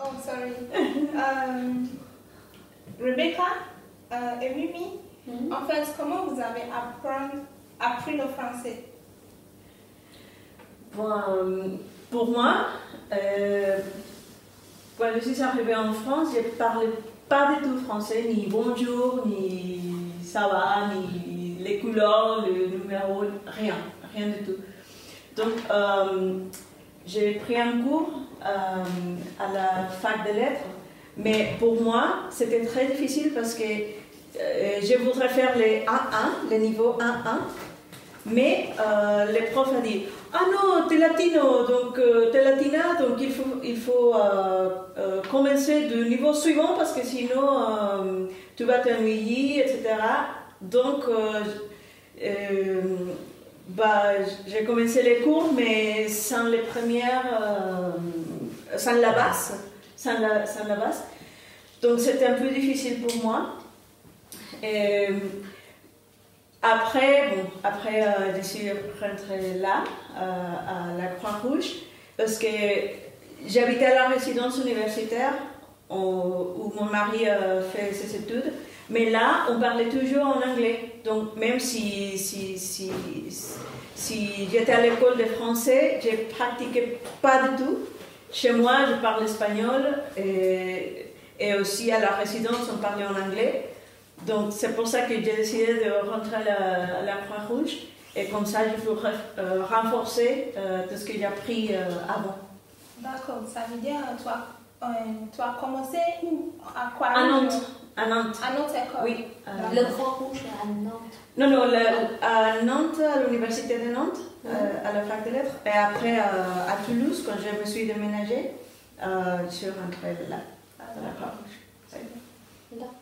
Oh, sorry. Rebecca et Mimi, en fait, comment vous avez appris le français? Bon, pour moi, quand je suis arrivée en France, je ne parlais pas du tout français, ni bonjour, ni ça va, ni les couleurs, le numéro, rien du tout. Donc, j'ai pris un cours à la fac de lettres, mais pour moi, c'était très difficile parce que je voudrais faire les A1, le niveau A1, mais les profs ont dit « Ah non, t'es latino, donc t'es latina, donc il faut commencer du niveau suivant parce que sinon tu vas t'ennuyer, etc. » Donc, j'ai commencé les cours, mais sans les premières, sans la base. Donc c'était un peu difficile pour moi. Et après, je suis rentrée là, à la Croix-Rouge, parce que j'habitais à la résidence universitaire où mon mari fait ses études. Mais là, on parlait toujours en anglais. Donc, même si j'étais à l'école de français, je ne pratiquais pas du tout. Chez moi, je parle espagnol et aussi à la résidence, on parlait en anglais. Donc, c'est pour ça que j'ai décidé de rentrer à la Croix-Rouge. Et comme ça, je peux renforcer tout ce que j'ai appris avant. D'accord, ça veut dire tu as commencé où? À quoi? À Nantes. À Nantes. À Nantes, d'accord. Oui. Le Croix-Rouge à Nantes. Non, à Nantes, à l'université de Nantes, à la fac de lettres. Et après, à Toulouse, quand je me suis déménagée, je suis rentrée là, à la Croix-Rouge. D'accord.